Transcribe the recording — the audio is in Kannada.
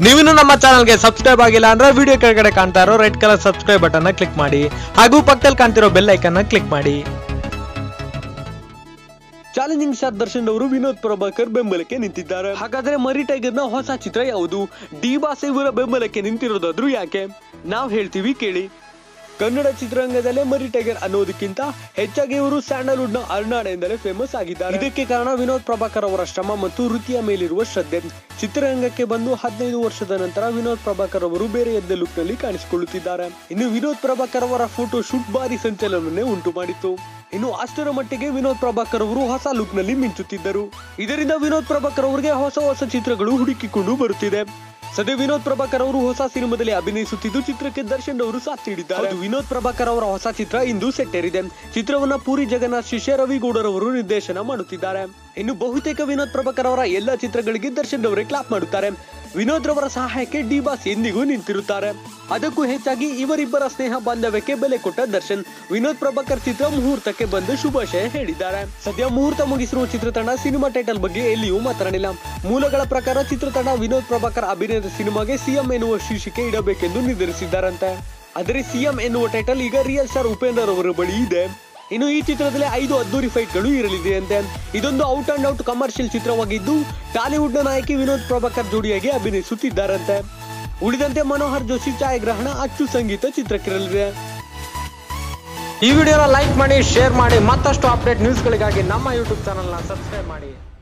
ನೀವಿನ್ನು ನಮ್ಮ ಚಾನಲ್ಗೆ ಸಬ್ಸ್ಕ್ರೈಬ್ ಆಗಿಲ್ಲ ಅಂದ್ರೆ ವಿಡಿಯೋ ಕೆಳಗಡೆ ಕಾಣ್ತಾ ಇರೋ red colour subscribe button click ಮಾಡಿ ಹಾಗೂ ಪಕ್ಕದಲ್ಲಿ ಕಾಣ್ತಿರೋ ಬೆಲ್ ಐಕಾನ್ ಕ್ಲಿಕ್ ಮಾಡಿ. ಚಾಲೆಂಜಿಂಗ್ ಸ್ಟಾರ್ ದರ್ಶನ್ ಅವರು ವಿನೋದ್ ಪ್ರಭಾಕರ್ ಬೆಂಬಲಕ್ಕೆ ನಿಂತಿದ್ದಾರೆ. ಹಾಗಾದ್ರೆ ಮರಿ ಟೈಗರ್ ನ ಹೊಸ ಚಿತ್ರ ಯಾವುದು? ಡಿ ಬಾಸ್ ಇವರ ಬೆಂಬಲಕ್ಕೆ ನಿಂತಿರೋದಾದ್ರೂ ಯಾಕೆ? ನಾವು ಹೇಳ್ತೀವಿ ಕೇಳಿ. ಕನ್ನಡ ಚಿತ್ರರಂಗದಲ್ಲೇ ಮರಿ ಟೈಗರ್ ಅನ್ನೋದಕ್ಕಿಂತ ಹೆಚ್ಚಾಗಿ ಇವರು ಸ್ಯಾಂಡಲ್ವುಡ್ ನ ಅರ್ನಾಡ್ ಎಂದರೆ ಫೇಮಸ್ ಆಗಿದ್ದಾರೆ. ಇದಕ್ಕೆ ಕಾರಣ ವಿನೋದ್ ಪ್ರಭಾಕರ್ ಅವರ ಶ್ರಮ ಮತ್ತು ವೃತ್ತಿಯ ಮೇಲಿರುವ ಶ್ರದ್ಧೆ. ಚಿತ್ರರಂಗಕ್ಕೆ ಬಂದು 15 ವರ್ಷದ ನಂತರ ವಿನೋದ್ ಪ್ರಭಾಕರ್ ಅವರು ಬೇರೆಯದ್ದೇ ಲುಕ್ ನಲ್ಲಿ ಕಾಣಿಸಿಕೊಳ್ಳುತ್ತಿದ್ದಾರೆ. ಇನ್ನು ವಿನೋದ್ ಪ್ರಭಾಕರ್ ಅವರ ಫೋಟೋ ಶೂಟ್ ಭಾರಿ ಸಂಚಲನವನ್ನೇ ಉಂಟು ಮಾಡಿತ್ತು. ಇನ್ನು ಅಷ್ಟರ ಮಟ್ಟಿಗೆ ವಿನೋದ್ ಪ್ರಭಾಕರ್ ಅವರು ಹೊಸ ಲುಕ್ ನಲ್ಲಿ ಮಿಂಚುತ್ತಿದ್ದರು. ಇದರಿಂದ ವಿನೋದ್ ಪ್ರಭಾಕರ್ ಅವರಿಗೆ ಹೊಸ ಚಿತ್ರಗಳು ಹುಡುಕಿಕೊಂಡು ಬರುತ್ತಿದೆ. ಸದ್ಯ ವಿನೋದ್ ಪ್ರಭಾಕರ್ ಅವರು ಹೊಸ ಸಿನಿಮಾದಲ್ಲಿ ಅಭಿನಯಿಸುತ್ತಿದ್ದು ಚಿತ್ರಕ್ಕೆ ದರ್ಶನ್ ಅವರು ಸಾಥ್ ನೀಡಿದ್ದಾರೆ. ವಿನೋದ್ ಪ್ರಭಾಕರ್ ಅವರ ಹೊಸ ಚಿತ್ರ ಇಂದು ಸೆಟ್ಟೇರಿದೆ. ಚಿತ್ರವನ್ನ ಪೂರಿ ಜಗನ್ನಾಥ್ ಶಿಷ್ಯ ರವಿ ಗೌಡರವರು ನಿರ್ದೇಶನ ಮಾಡುತ್ತಿದ್ದಾರೆ. ಇನ್ನು ಬಹುತೇಕ ವಿನೋದ್ ಪ್ರಭಾಕರ್ ಅವರ ಎಲ್ಲಾ ಚಿತ್ರಗಳಿಗೆ ದರ್ಶನ್ ಅವರೇ ಕ್ಲಾಪ್ ಮಾಡುತ್ತಾರೆ. ವಿನೋದ್ ರವರ ಸಹಾಯಕ್ಕೆ ಡಿ ಬಾಸ್ ಎಂದಿಗೂ ನಿಂತಿರುತ್ತಾರೆ. ಅದಕ್ಕೂ ಹೆಚ್ಚಾಗಿ ಇವರಿಬ್ಬರ ಸ್ನೇಹ ಬಾಂಧವ್ಯಕ್ಕೆ ಬೆಲೆ ಕೊಟ್ಟ ದರ್ಶನ್ ವಿನೋದ್ ಪ್ರಭಾಕರ್ ಚಿತ್ರ ಮುಹೂರ್ತಕ್ಕೆ ಬಂದು ಶುಭಾಶಯ ಹೇಳಿದ್ದಾರೆ. ಸದ್ಯ ಮುಹೂರ್ತ ಮುಗಿಸಿರುವ ಚಿತ್ರತಂಡ ಸಿನಿಮಾ ಟೈಟಲ್ ಬಗ್ಗೆ ಎಲ್ಲಿಯೂ ಮಾತನಾಡಿಲ್ಲ. ಮೂಲಗಳ ಪ್ರಕಾರ ಚಿತ್ರತಂಡ ವಿನೋದ್ ಪ್ರಭಾಕರ್ ಅಭಿನಯದ ಸಿನಿಮಾಗೆ ಸಿಎಂ ಎನ್ನುವ ಶೀರ್ಷಿಕೆ ಇಡಬೇಕೆಂದು ನಿರ್ಧರಿಸಿದ್ದಾರಂತೆ. ಆದರೆ ಸಿಎಂ ಎನ್ನುವ ಟೈಟಲ್ ಈಗ ರಿಯಲ್ ಸ್ಟಾರ್ ಉಪೇಂದ್ರ ಅವರ ಬಳಿ ಇದೆ. ಇನ್ನು ಈ ಚಿತ್ರದಲ್ಲಿ 5 ಅದ್ದೂರಿ ಫೈಟ್ ಗಳು ಇರಲಿದೆ ಅಂತೆ. ಇದೊಂದು ಔಟ್ ಅಂಡ್ ಔಟ್ ಕಮರ್ಷಿಯಲ್ ಚಿತ್ರವಾಗಿದ್ದು ಟಾಲಿವುಡ್ ನ ನಾಯಕಿ ವಿನೋದ್ ಪ್ರಭಾಕರ್ ಜೋಡಿಯಾಗಿ ಅಭಿನಯಿಸುತ್ತಿದ್ದಾರಂತೆ. ಉಳಿದಂತೆ ಮನೋಹರ್ ಜೋಶಿ ಛಾಯಾಗ್ರಹಣ, ಅಚ್ಚು ಸಂಗೀತ ಚಿತ್ರಕ್ಕಿರಲಿದೆ. ಈ ವಿಡಿಯೋನ ಲೈಕ್ ಮಾಡಿ, ಶೇರ್ ಮಾಡಿ. ಮತ್ತಷ್ಟು ಅಪ್ಡೇಟ್ ನ್ಯೂಸ್ ಗಳಿಗಾಗಿ ನಮ್ಮ ಯೂಟ್ಯೂಬ್ ಚಾನೆಲ್ ನ ಸಬ್ಸ್ಕ್ರೈಬ್ ಮಾಡಿ.